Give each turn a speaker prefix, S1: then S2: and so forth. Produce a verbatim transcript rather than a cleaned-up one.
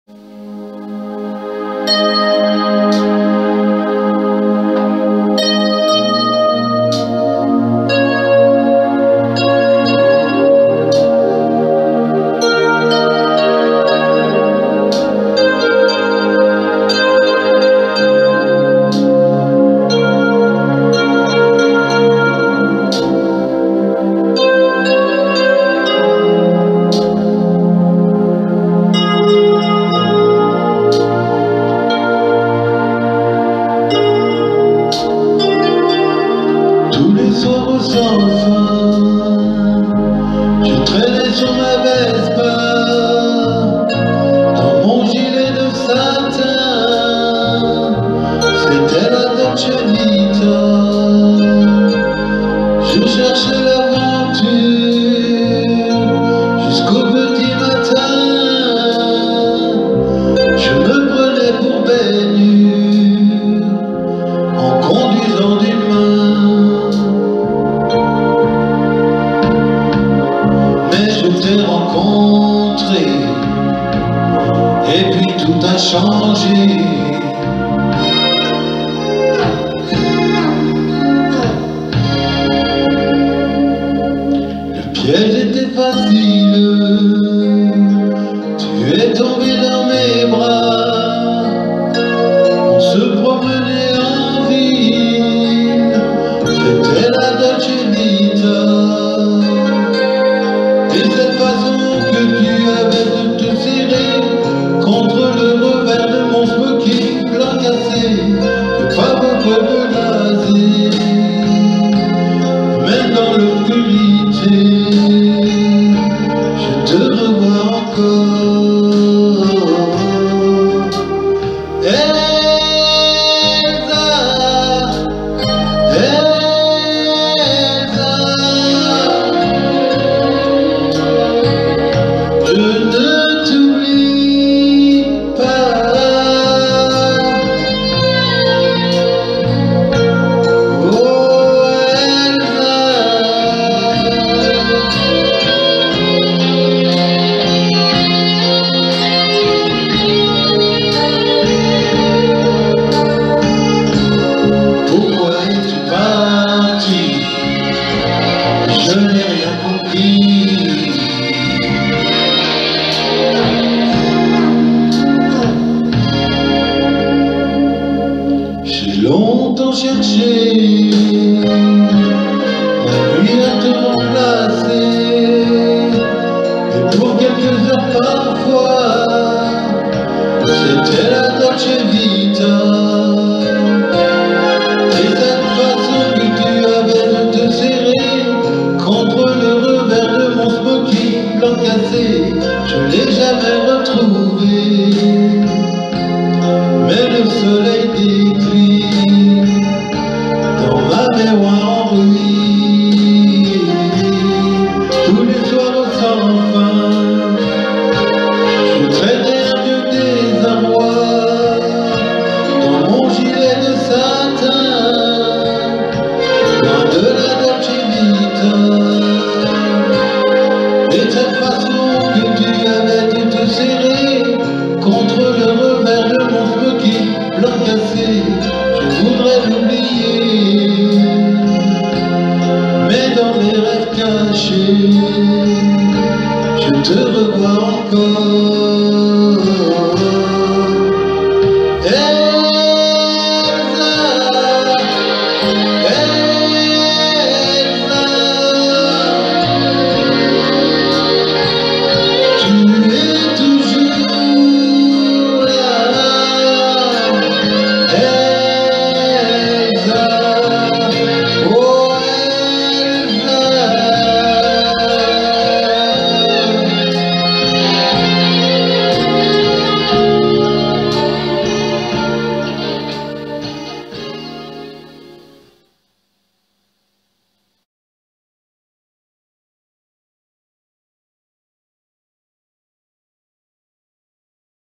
S1: Tous les soirs sans fin, je traînais sur ma Vespa, dans mon gilet de satin, c'était la Dolce Vita. Je cherchais l'aventure jusqu'au petit matin, je me prenais pour baignure en conduisant d'une main. Je t'ai rencontré et puis tout a changé. Le piège était facile, tu es tombé dans mes bras. On se promenait en ville, c'était la Dolce Vita. Et cette façon que tu avais de te serrer contre le revers de mon smoking blanc cassé, que pas beaucoup de laser, même dans l'obscurité, je te revois encore. Elsa, Elsa, je ne t'oublie pas. Oh Elsa, pourquoi es-tu parti? Je n'ai rien compris. J'ai longtemps cherché la nuit à te remplacer, et pour quelques heures parfois, c'était la Dolce Vita. Et cette façon que tu avais de te serrer contre le revers de mon smoking blanc cassé, je l'ai jamais retrouvé. Mais le soleil décline dans ma mémoire en ruine. Tous les soirs sans fin, je traînais un vieux désarroi dans mon gilet de satin, loin de la Dolce Vita. Et cette façon que tu avais de te serrer contre le revers de mon smoking blanc cassé, je voudrais l'oublier, mais dans mes rêves cachés, je te revois encore.